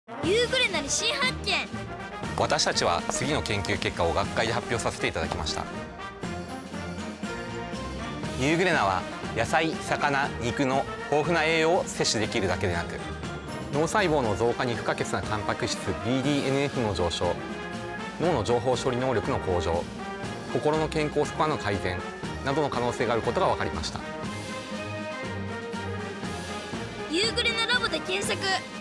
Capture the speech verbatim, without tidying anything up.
ユーグレナに新発見。 私たちは次の研究結果を学会で発表させていただきました。ユーグレナは野菜、魚、肉の豊富な栄養を摂取できるだけでなく、脳細胞の増加に不可欠なタンパク質 ビーディーエヌエフ の上昇、脳の情報処理能力の向上、心の健康スコアの改善などの可能性があることが分かりました。 ユーグレナラボで検索。